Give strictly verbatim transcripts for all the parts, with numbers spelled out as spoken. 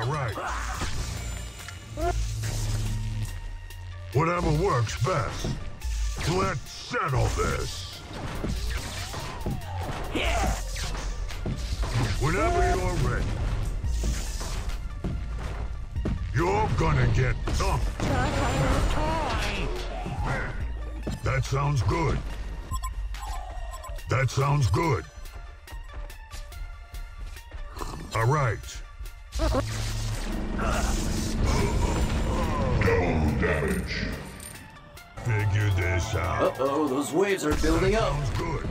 All right. Whatever works best. Let's settle this. Whenever you're ready. You're gonna get thumped. That sounds good. That sounds good. All right. Double damage. Figure this out. Uh-oh, those waves are building up. Sounds good.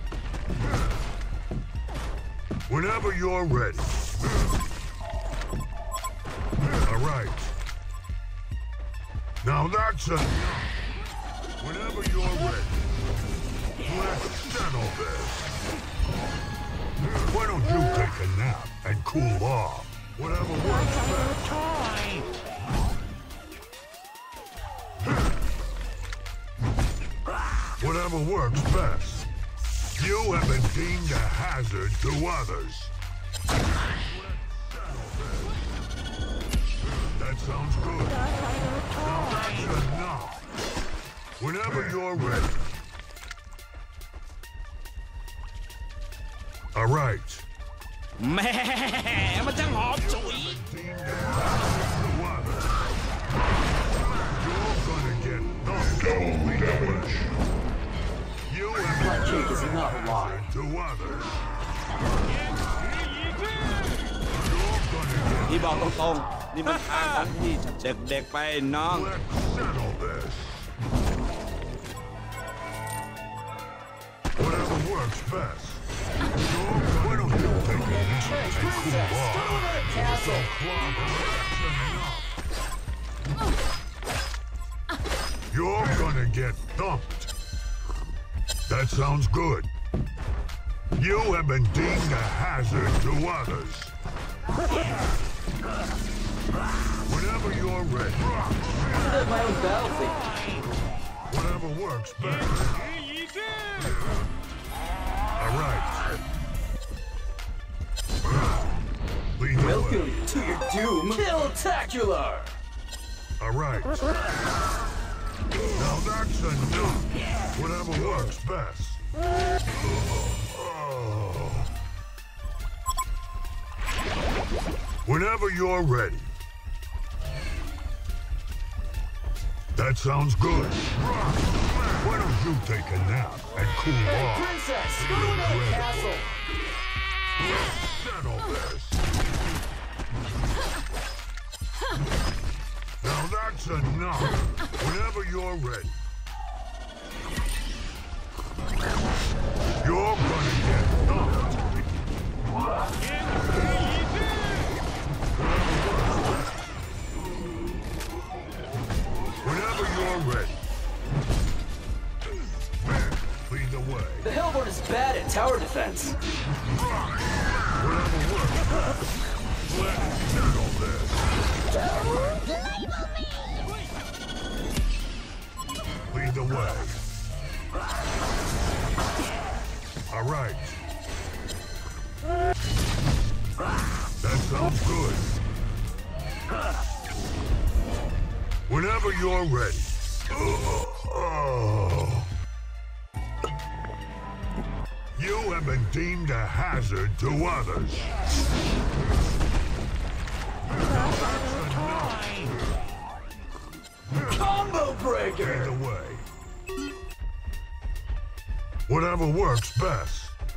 Whenever you're ready. All right. Now that's enough. Whenever you're ready. Let's settle this. Why don't you take a nap and cool off? Whatever works best. Whatever works best. You have been deemed a hazard to others. That sounds good. Now that's enough. Whenever you're ready. All right. แหม่มันช่างหอมฉุย You're gonna get double damage. You have My cake is not lying. to others. ที่บอกตรงๆนี่มันทางของที่เด็กๆไปน้อง Let's settle this. Whatever works best. Why don't you take a nap and cool off? Castle. You're gonna get thumped. That sounds good. You have been deemed a hazard to others. Whenever you're ready. I have my own battlefield. Whatever works best. All right. Lead the way. Welcome to your doom. Kill-tacular. All right. Now that's enough. Whatever works best. Oh. Whenever you're ready. That sounds good. Why don't you take a nap and cool Hey, off? princess, go to another castle. Settle this. Now that's enough. Whenever you're ready. You're gonna get thumped. Whenever you're ready. Lead the way. The Hellborn is bad at tower defense. Whatever works best. Let's settle this. Lead the way. All right. That sounds good. Whenever you're ready. Oh. You have been deemed a hazard to others. Combo breaker. Lead the way. Whatever works best.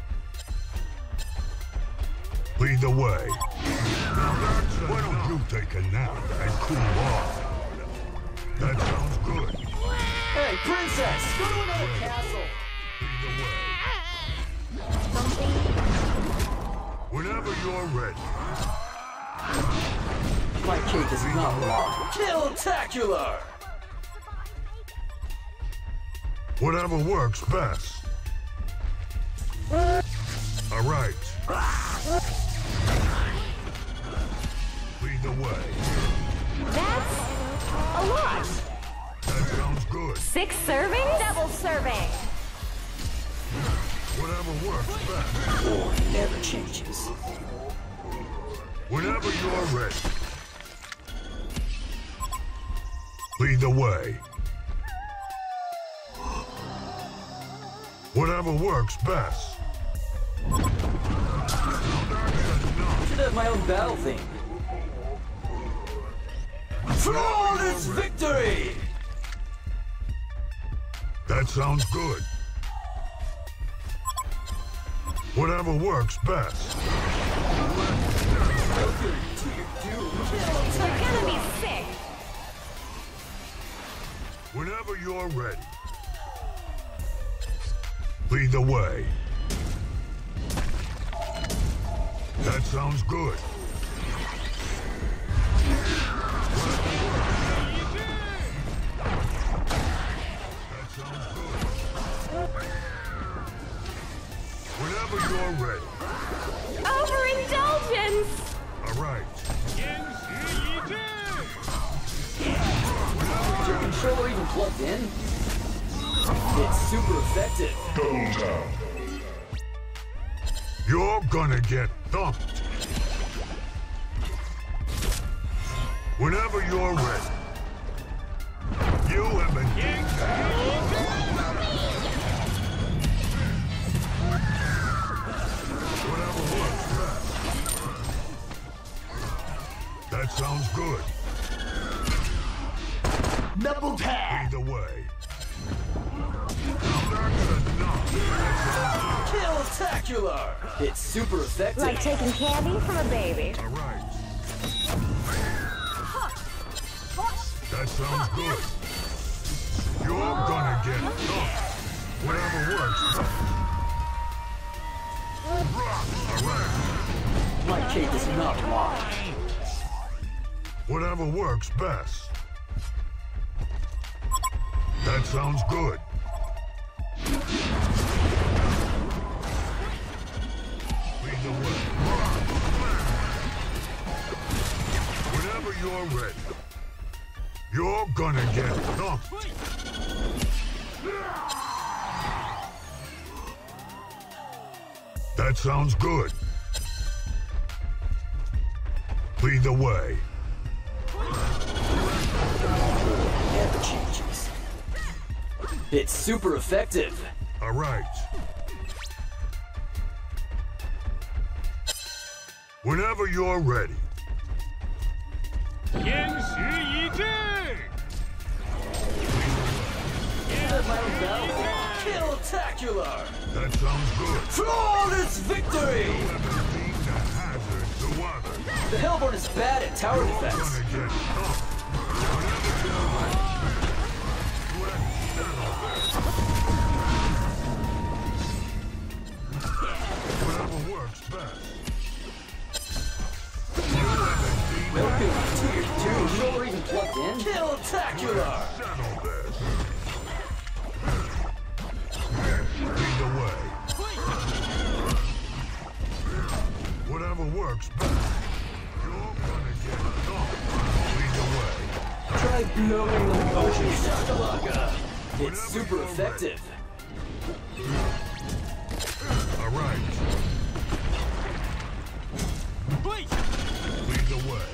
Lead the way. Why don't you take a nap and cool off? That sounds good. Hey, princess, go to another castle. Lead the way. Whenever you're ready. My cake is not long. Kill-tacular. Whatever works best. All right. Lead the way. That's a lot. That sounds good. Six servings? Double serving. Whatever works best. War never changes. Whenever you're ready. Lead the way. Whatever works best. Should have my own battle theme. Flawless victory! That sounds good. Whatever works best. Welcome to your doom. You're gonna be sick. Whenever you're ready. Lead the way. That sounds good. That sounds good. Whenever you're ready. Overindulgence. All right. Is your controller even plugged in? It's super effective. Double tap. You're gonna get thumped. Whenever you're ready. You have been Whatever works best. That sounds good. Double tap! Lead the way. Now that's enough. Kill-tacular! It's super effective. Like taking candy from a baby. All right. That sounds good. You're gonna get thumped. Whatever works. Rock. All right. My cake is not lie. Whatever works best. That sounds good. Lead the way. Whenever you're ready. You're gonna get thumped. That sounds good. Lead the way. Never changes. It's super effective. All right. Whenever you're ready. My own battle theme. Kill-tacular! That sounds good. Flawless victory! Being a hazard to others. The Hellborn is bad at tower You're defense. gonna get thumped. Whenever you're ready. Let's settle this. Whatever works best. You haven't seen Welcome to your doom. Controller even plugged in? Kill-tacular! settle this. Lead the way. Whatever works best. You're gonna get thumped. Lead the way. Try blowing the motion shakalaka. It's super effective. All right. Lead the way.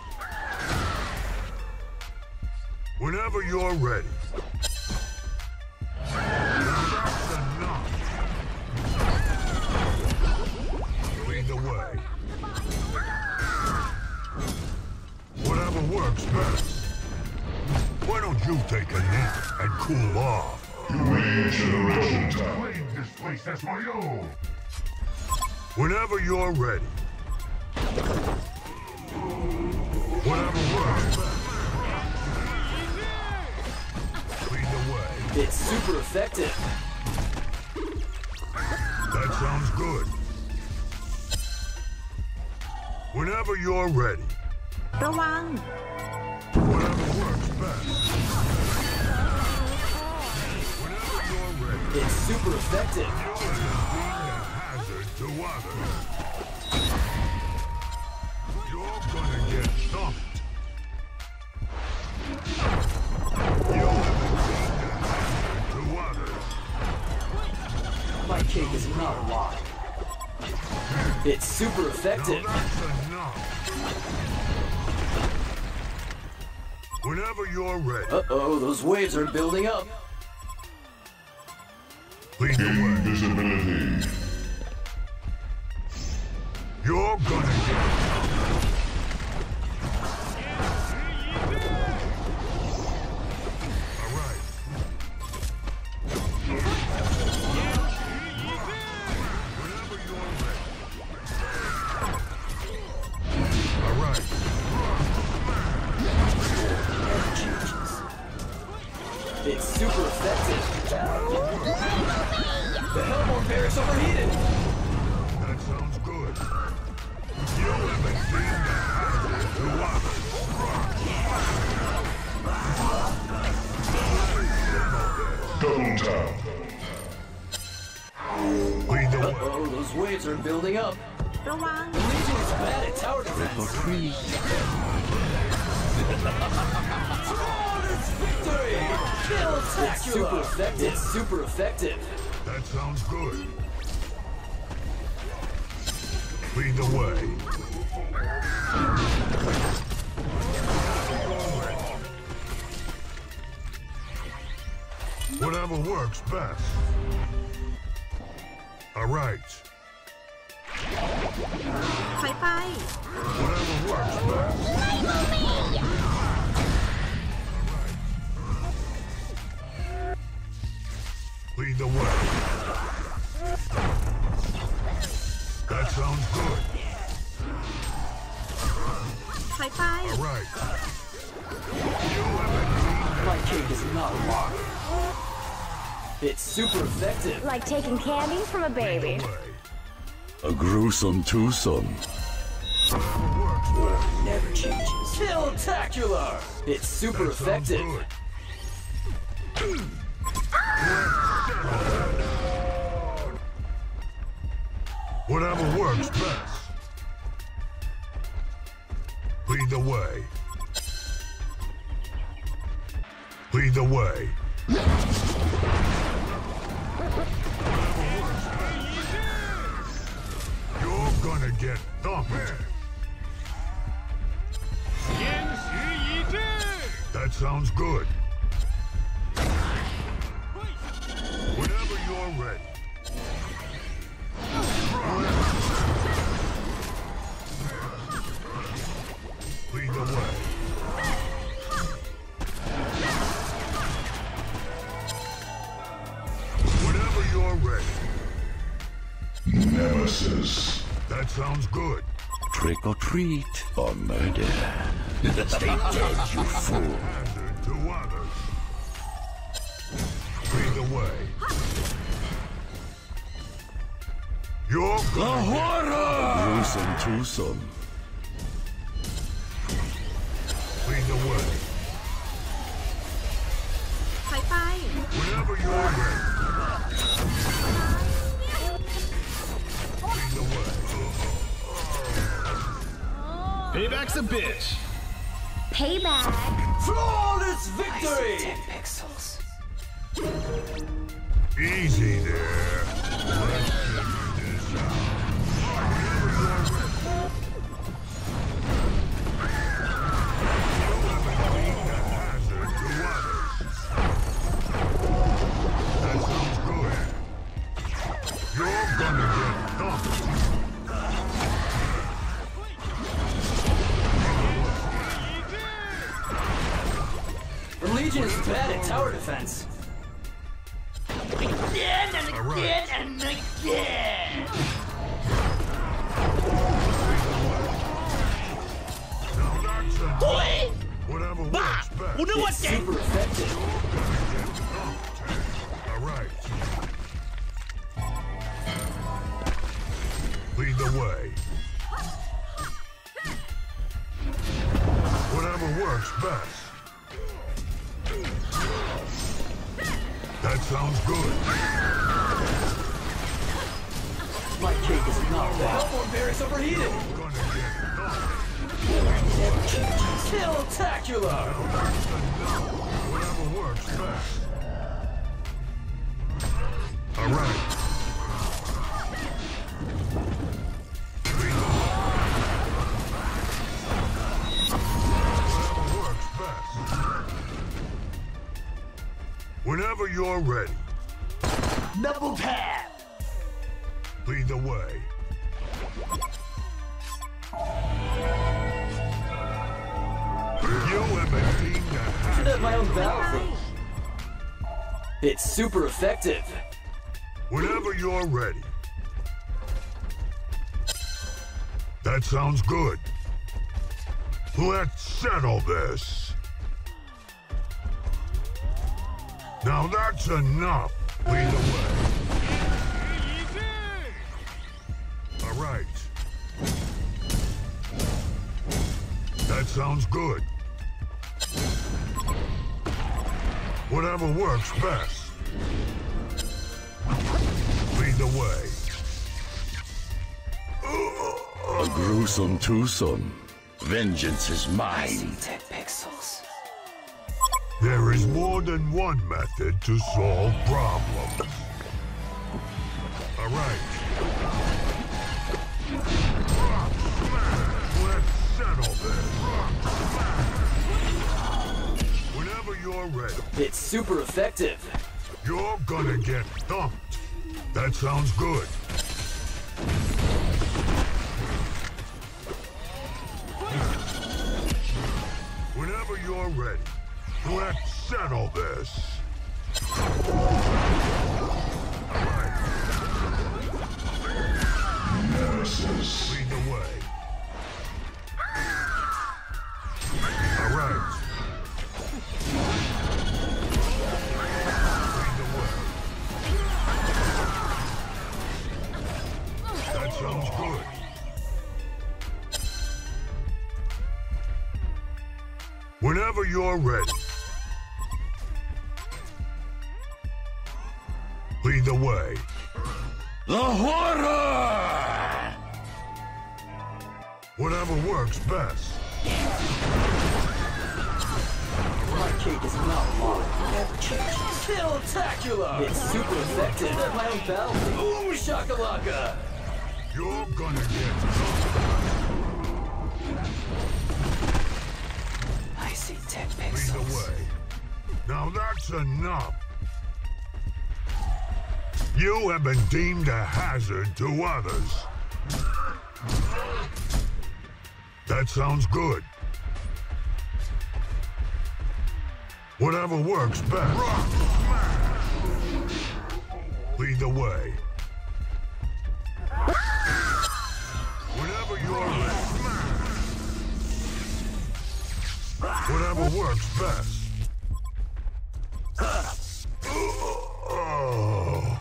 Whenever you're ready. That's enough. Lead the way. Whatever works best. Why don't you take a nap and cool off? Regeneration tap. Claim this place as my own. Whenever you're ready. Whatever works best. Lead the way. It's super effective. That sounds good. Whenever you're ready. ระวัง Whatever works best. Whenever you're ready. It's super effective. You're being a hazard to others. You're gonna get thumped. You haven't been a hazard to others. My cake is not a lie. It's super Now effective. that's enough. Whenever you're ready, Uh-oh, those waves are building up. lead the way. Invisibility. You're gonna get all right. Whenever you're ready. All right. It's super effective. The Hellborn barracks overheated. That sounds good. You haven't seen the hazard to others. Double tap. Lead the way. Uh-oh, those waves are building up. ระวัง Legion is bad at tower defense. Flawless victory! It's super effective. It's super effective. That sounds good. Lead the way. Whatever works best. All right. ถอยไป Whatever works best. Lead the way. That sounds good. ถอยไป All right. You haven't seen My cake is not locked. It's super effective. like taking candy from a baby the way. A gruesome twosome. Works best. Never changes. Killtacular! It's super That sounds effective. good. Whatever works best. Lead the way. Lead the way. You're gonna get thumped. That sounds good. Whenever you're ready. Lead the way. Whenever you're ready. Nemesis. That sounds good. Trick or treat or murder. Stay dead, you fool. Hazard to others. Lead the way. You're gonna Gruesome twosome. lead the way. ถอยไป Whenever you're ready. Lead the way. Payback's a bitch. payback Flawless victory! Pixels. Easy there. Let's figure this out. Whenever you're ready. You haven't seen the hazard to others. That sounds good. You're gonna get thumped. The Legion is bad at tower defense. All right. Now that's a whatever works best. It's super effective. All right. Lead the way. Whatever works best. That sounds good. My cake is not bad. Hellborn barracks overheated. Gonna get Never changes. Killtacular! whatever works best. All right. Whatever works best. you're ready, Double tap. lead the way. You have been deemed a Should hazard. have my own valve. It's super effective. Whenever you're ready. That sounds good. Let's settle this. Now that's enough. Lead the way. All right. That sounds good. Whatever works best. Lead the way. A gruesome twosome. Vengeance is mine. ten pixels. There is more than one method to solve problems. All right. Rock smash. Let's settle this. Rock smash. Whenever you're ready, It's super effective. you're gonna get thumped. That sounds good. Whenever you're ready, let's settle this. Alright. Nemesis. Lead the way. Alright. Lead the way. That sounds good. Whenever you're ready. Lead the way. The horror! Whatever works best. My cake is not long. Never change. Spectacular! It's super effective. Should have my own valve. Boom shakalaka! You're gonna get thumped. I see ten Lead the pixels. way. Now that's enough. You have been deemed a hazard to others. That sounds good. Whatever works best. Rock smash. Lead the way. Whenever you're ready. Smash. Whatever works best. Oh.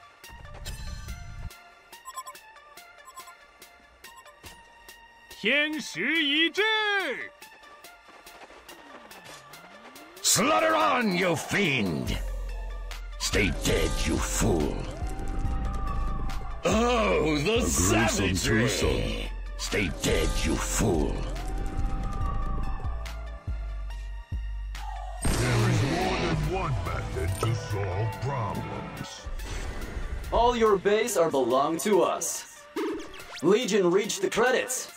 Slaughter on, you fiend! Stay dead, you fool! Oh, the savagery! Twosome. Stay dead, you fool! There is more than one method to solve problems. All your base are belong to us. Legion reached the credits.